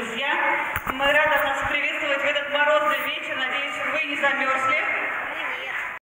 друзья! Мы рады вас приветствовать в этот морозный вечер. Надеюсь, вы не замерзли.